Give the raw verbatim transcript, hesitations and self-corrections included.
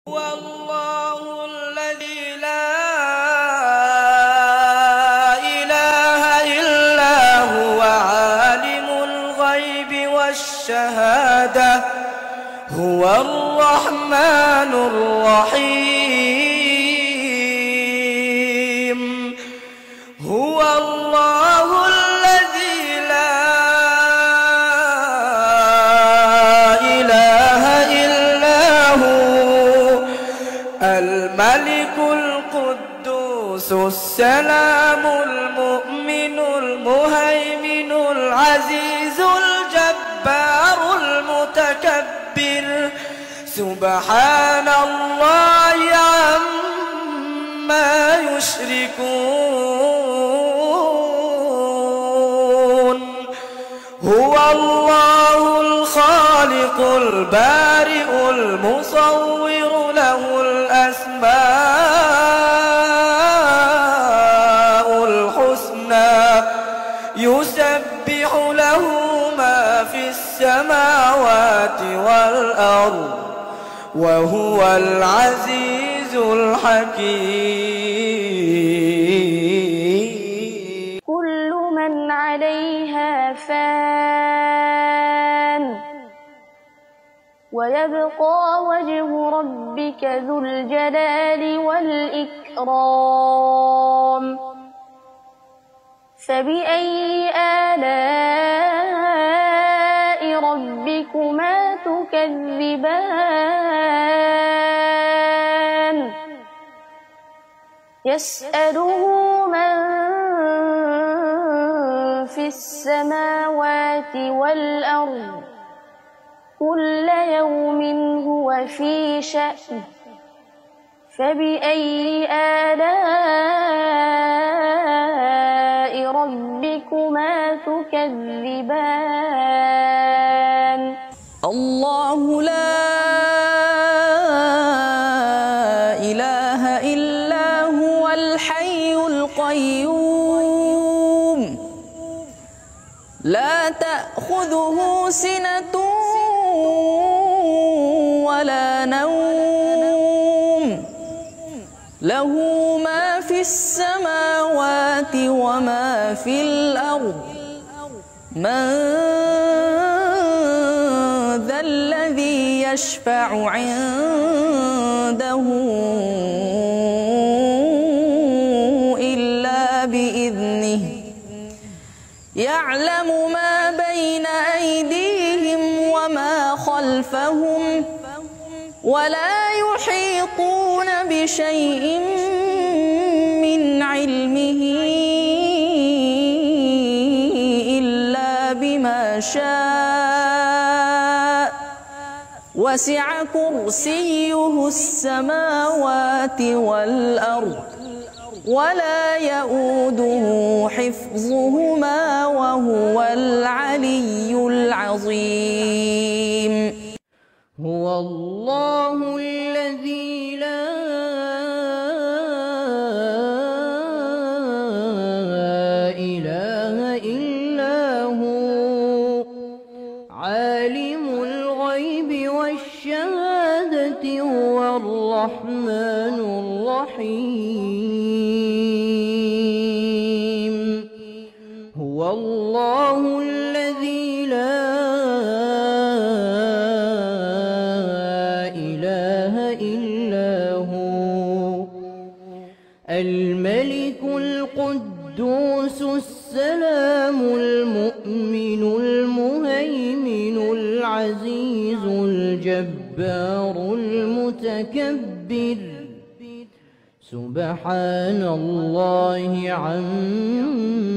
هو الله الذي لا إله إلا هو عالم الغيب والشهادة هو الرحمن الرحيم هو الله الذي لا إله إلا هو الملك القدوس السلام المؤمن المهيمن العزيز الجبار المتكبر سبحان الله عما يشركون هو الله الخالق البارئ المصور له الأسماء الحسنى يسبح له ما في السماوات والأرض وهو العزيز الحكيم كل من عليها فان ويبقى وجه ربك ذو الجلال والإكرام فبأي آلاء ربكما تكذبان يسأله من في السماوات والأرض كل يوم هو في شأن فبأي آلاء ربكما تكذبان الله لا إله إلا هو الحي القيوم لا تأخذه سنة ولا نوم له ما في السماوات وما في الأرض من ذا الذي يشفع عنده إلا بإذنه يعلم ما بين أيديهم وما خلفهم ولا يحيطون بشيء من علمه إلا بما شاء وسع كرسيه السماوات والأرض ولا يؤوده حفظهما وهو العلي العظيم هو الله الذي لا إله إلا هو عالم الغيب والشهادة هو الرحمن الرحيم هو الله الذي لا الملك القدوس السلام المؤمن المهيمن العزيز الجبار المتكبر سبحان الله عما